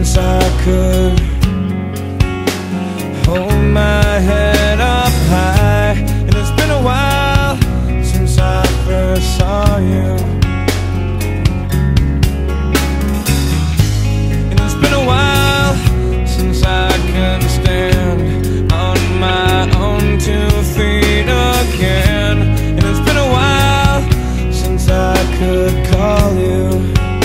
since I could hold my head up high. And it's been a while since I first saw you. And it's been a while since I can stand on my own 2 feet again. And it's been a while since I could call you.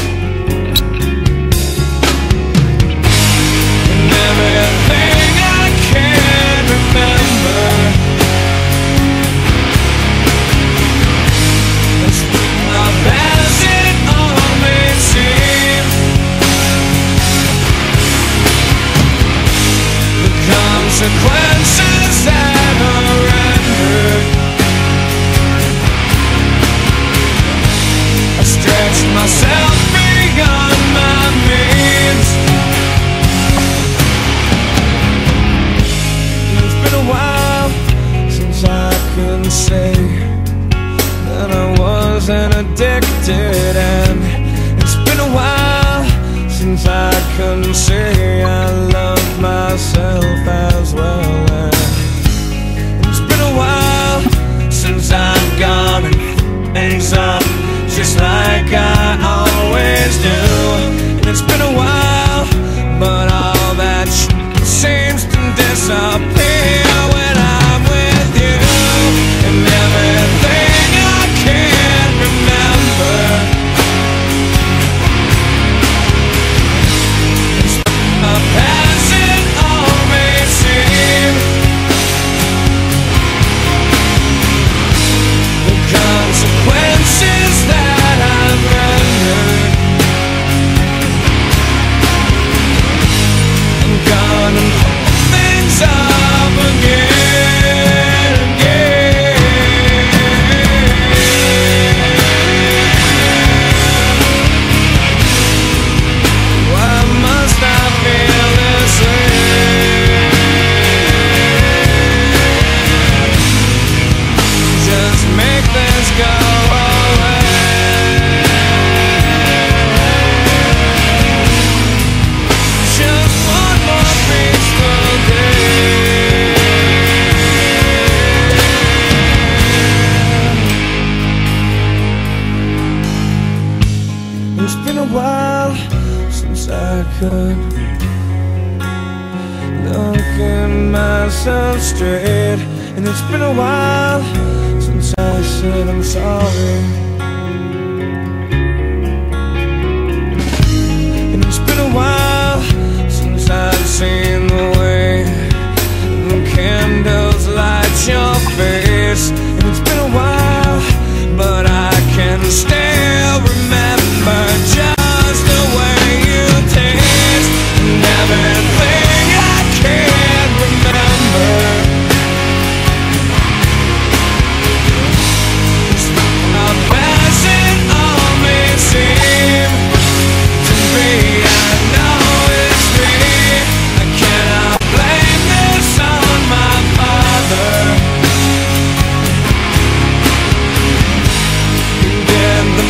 And everything I can remember is not as it all may seem. The consequences that are rendered, I stretched myself beyond my means. And it's been a while since I can say that I wasn't addicted. And it's been a while since I can say I love myself as well. And it's been a while since I've gone and things up just like I always do. And it's been a while, but all that seems to disappear when I'm with you. And everything I can't remember is as it all may seem. The consequences that I've rendered, I'm gonna hold things up again, again. Why must I feel this way? Just make this go away. Just one more peaceful day. It's been a while since I could look at myself straight. And it's been a while since I said I'm sorry. And it's been a while since I've seen the way the candles light your face. And it's been a while, but I can still remember just the way you taste. And everything I can remember is how fast it all may seem to me. I know it's me. I cannot blame this on my father. He did the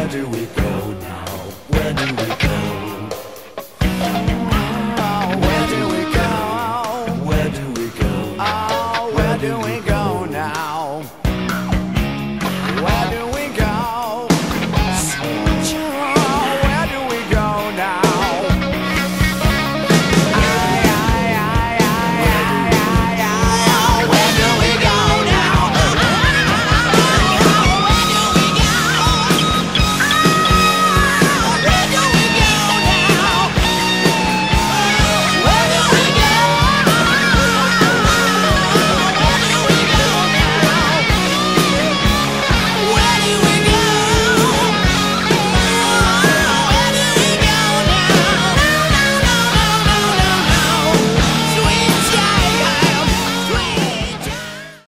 Where do we go now? Where do we